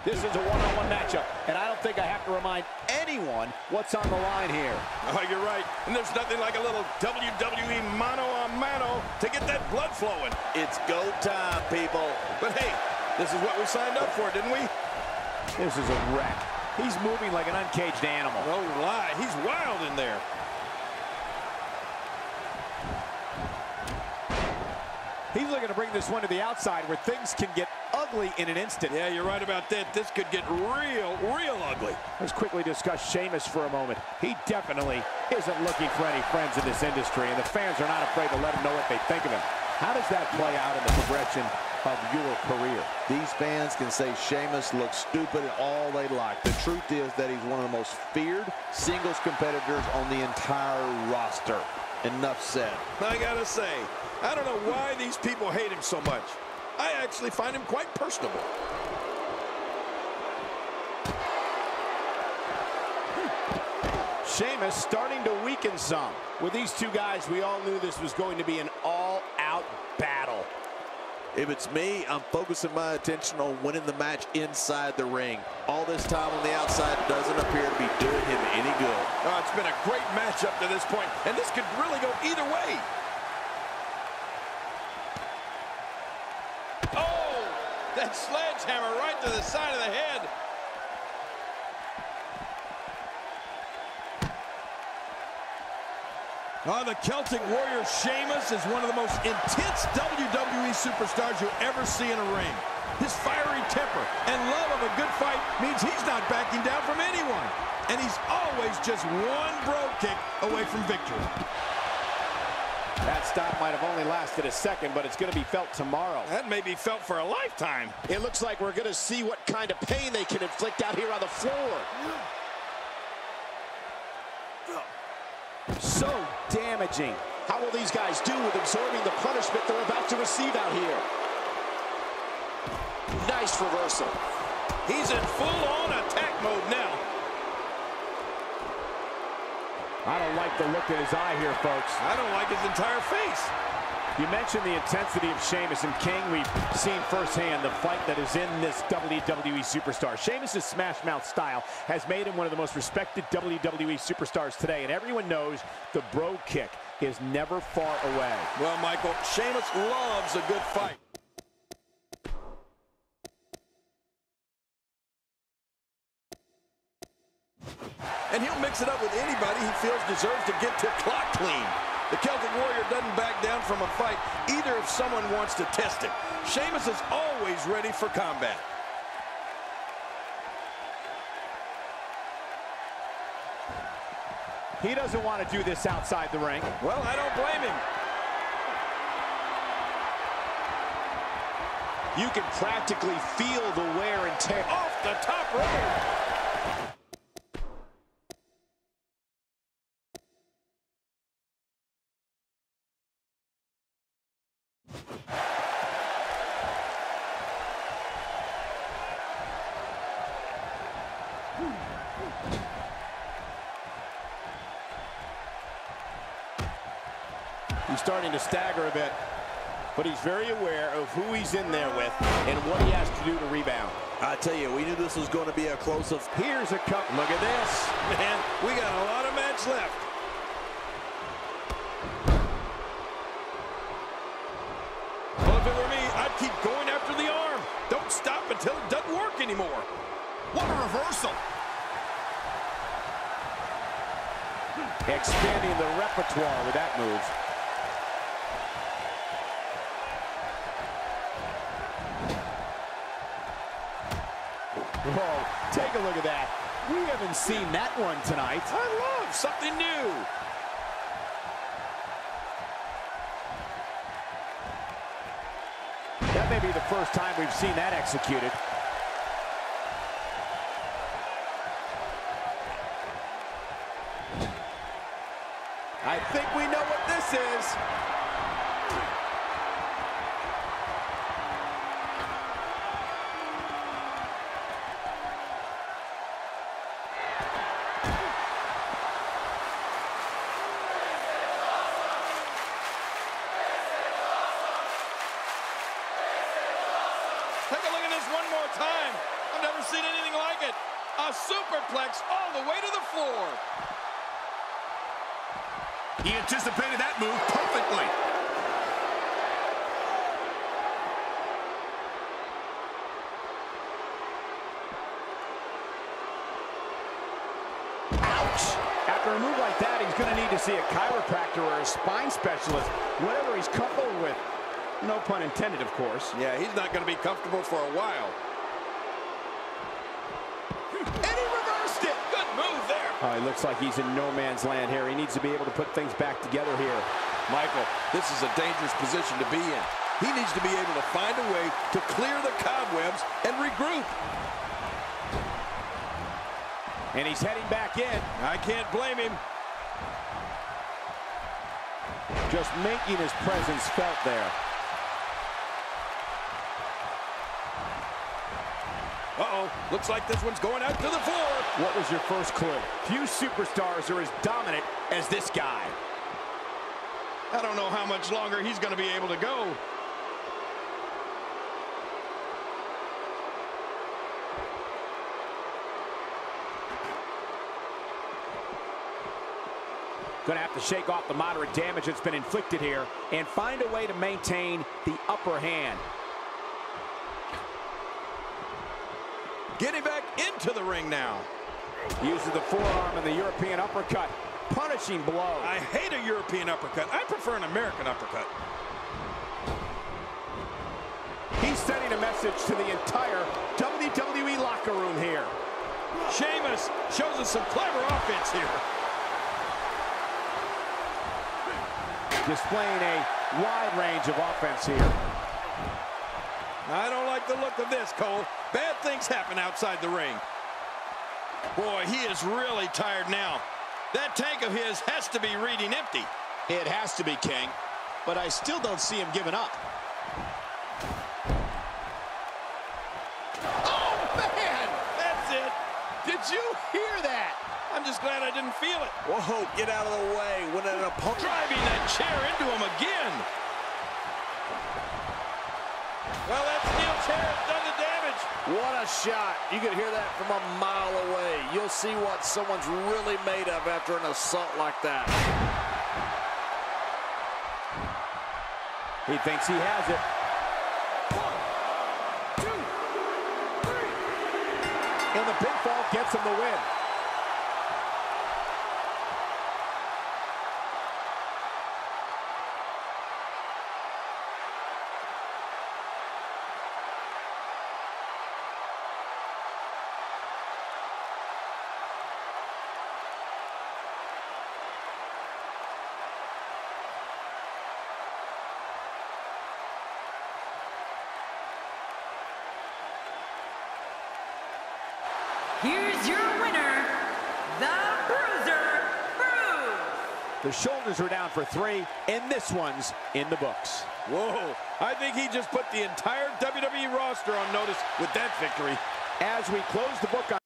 This is a one-on-one matchup, and I don't think I have to remind anyone what's on the line here. Oh, you're right. And there's nothing like a little WWE mano-a-mano to get that blood flowing. It's go time, people. But hey, this is what we signed up for, didn't we? This is a wreck. He's moving like an uncaged animal. No lie, he's wild in there. He's looking to bring this one to the outside where things can get ugly in an instant. Yeah, you're right about that. This could get real ugly. Let's quickly discuss Sheamus for a moment. He definitely isn't looking for any friends in this industry, and the fans are not afraid to let him know what they think of him. How does that play out in the progression of your career? These fans can say Sheamus looks stupid all they like. The truth is that he's one of the most feared singles competitors on the entire roster. Enough said. I gotta say, I don't know why these people hate him so much. I actually find him quite personable. Sheamus starting to weaken some. With these two guys, we all knew this was going to be an all-out battle. If it's me, I'm focusing my attention on winning the match inside the ring. All this time on the outside doesn't appear to be doing him any good. Oh, it's been a great match up to this point, and this could really go either way. Oh, that sledgehammer right to the side of the head. Oh, the Celtic Warrior Sheamus is one of the most intense WWE superstars you'll ever see in a ring. His fiery temper and love of a good fight means he's not backing down from anyone. And he's always just one bro kick away from victory. That stop might have only lasted a second, but it's going to be felt tomorrow. That may be felt for a lifetime. It looks like we're going to see what kind of pain they can inflict out here on the floor. So damaging. How will these guys do with absorbing the punishment they're about to receive out here? Nice reversal. He's in full-on attack mode now. I don't like the look in his eye here, folks. I don't like his entire face. You mentioned the intensity of Sheamus, and King, we've seen firsthand the fight that is in this WWE superstar. Sheamus' smash mouth style has made him one of the most respected WWE superstars today, and everyone knows the bro kick is never far away. Well, Michael, Sheamus loves a good fight. And he'll mix it up with anybody he feels deserves to get to clock clean. The Celtic Warrior doesn't back down from a fight, either if someone wants to test it. Sheamus is always ready for combat. He doesn't want to do this outside the ring. Well, I don't blame him. You can practically feel the wear and tear. Off the top rope. He's starting to stagger a bit, but he's very aware of who he's in there with and what he has to do to rebound. I tell you, we knew this was going to be a close-up. Here's a cup. Look at this. Man, we got a lot of match left. Well, if it were me, I'd keep going after the arm. Don't stop until it doesn't work anymore. What a reversal. Expanding the repertoire with that move. Whoa, take a look at that. We haven't seen that one tonight. I love something new. That may be the first time we've seen that executed. I think we know what this is. Take a look at this one more time. I've never seen anything like it. A superplex all the way to the floor. He anticipated that move perfectly. After a move like that, he's going to need to see a chiropractor or a spine specialist, whatever he's comfortable with. No pun intended, of course. Yeah, he's not going to be comfortable for a while. And he reversed it. Good move there. Oh, he looks like he's in no man's land here. He needs to be able to put things back together here. Michael, this is a dangerous position to be in. He needs to be able to find a way to clear the cobwebs and regroup. And he's heading back in. I can't blame him. Just making his presence felt there. Uh-oh, looks like this one's going out to the floor. What was your first clue? Few superstars are as dominant as this guy. I don't know how much longer he's going to be able to go. Going to have to shake off the moderate damage that's been inflicted here and find a way to maintain the upper hand. Getting back into the ring now. Uses the forearm and the European uppercut. Punishing blow. I hate a European uppercut. I prefer an American uppercut. He's sending a message to the entire WWE locker room here. Sheamus shows us some clever offense here. Displaying a wide range of offense here. I don't like the look of this, Cole. Bad things happen outside the ring. Boy, he is really tired now. That tank of his has to be reading empty. It has to be, King, but I still don't see him giving up. Oh, man! That's it. Did you hear that? I'm just glad I didn't feel it. Whoa, get out of the way when an opponent... Driving that chair into him again. Well, that steel chair has done the damage. What a shot. You can hear that from a mile away. You'll see what someone's really made of after an assault like that. He thinks he has it. 1, 2, 3. And the pinfall gets him the win. Here's your winner, the Bruiser Brute. The shoulders are down for 3, and this one's in the books. Whoa, I think he just put the entire WWE roster on notice with that victory. As we close the book on